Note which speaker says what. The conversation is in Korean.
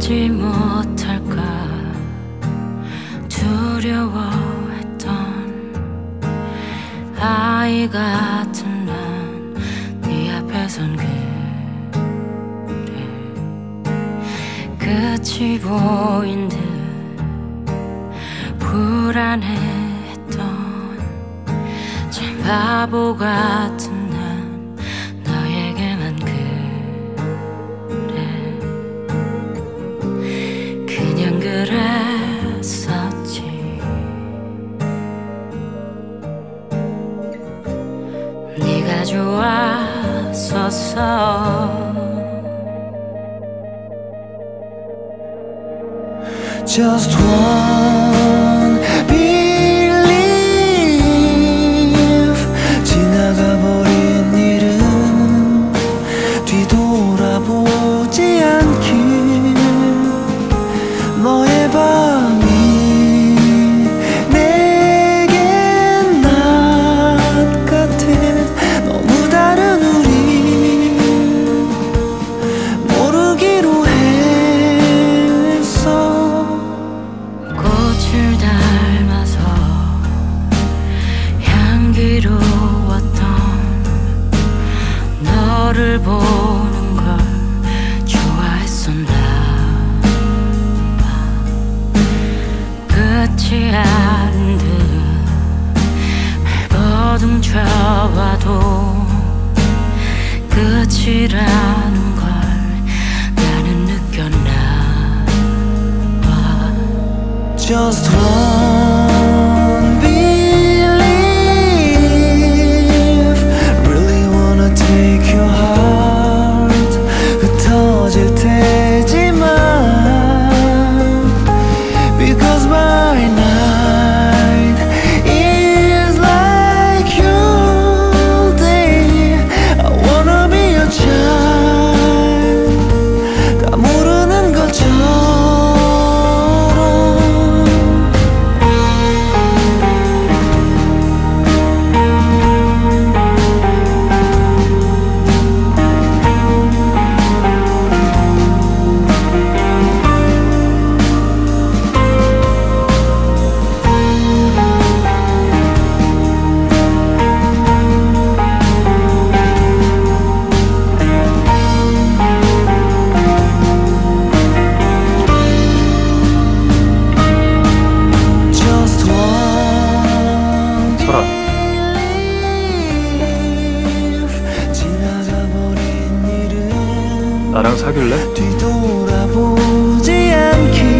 Speaker 1: 알지 못할까 두려워했던 아이 같은 난 네 앞에선 그래 끝이 보인 듯 불안해했던 참 바보 같은 난 너에게만 그냥 그랬었지. 네가 좋았었어.
Speaker 2: Just one believe. 지나가버린 일은 뒤돌아보지 않길. 너의 밤이 내겐 낮 같아. 너무 다른 우리 모르기로 했어.
Speaker 1: 꽃을 닮아서 향기로웠던 너를 보는 걸 좋아했었나 봐. 끝이 아닌 듯 발버둥 쳐봐도 끝이라는 걸 나는 느꼈나 봐.
Speaker 2: Just one believe. Really wanna take your heart. 흩어질 테지만 Because my night is like your day. I wanna be your child. 다 모르는 것처럼.
Speaker 3: 설아, 나랑 사귈래?
Speaker 2: 뒤돌아보지 않기.